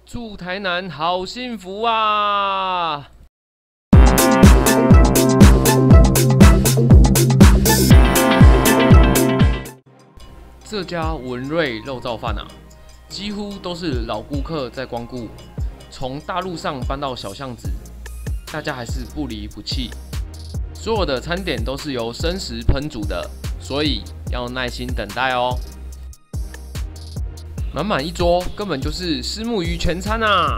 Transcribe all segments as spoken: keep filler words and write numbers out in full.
住台南好幸福啊！这家文瑞肉燥饭啊，几乎都是老顾客在光顾，从大路上搬到小巷子，大家还是不离不弃。所有的餐点都是由生食烹煮的，所以要耐心等待哦。满满一桌，根本就是虱目鱼全餐啊！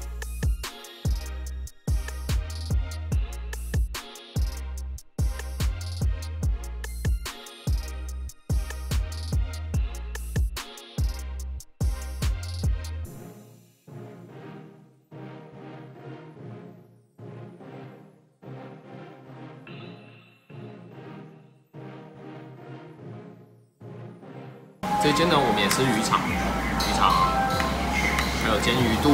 这间呢，我们也是鱼肠，鱼肠，还有煎鱼肚，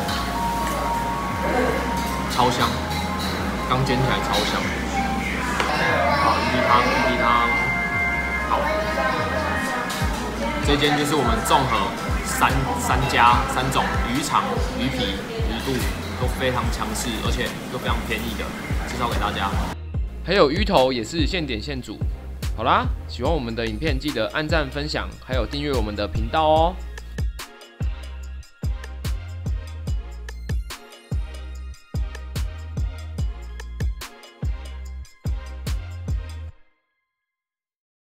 超香，刚煎起来超香。好，鱼皮汤，鱼皮汤，好。这间就是我们综合三三家三种鱼肠、鱼皮、鱼肚都非常强势，而且又非常便宜的，介绍给大家。还有鱼头也是现点现煮。好啦，喜欢我们的影片，记得按赞、分享，还有订阅我们的频道哦。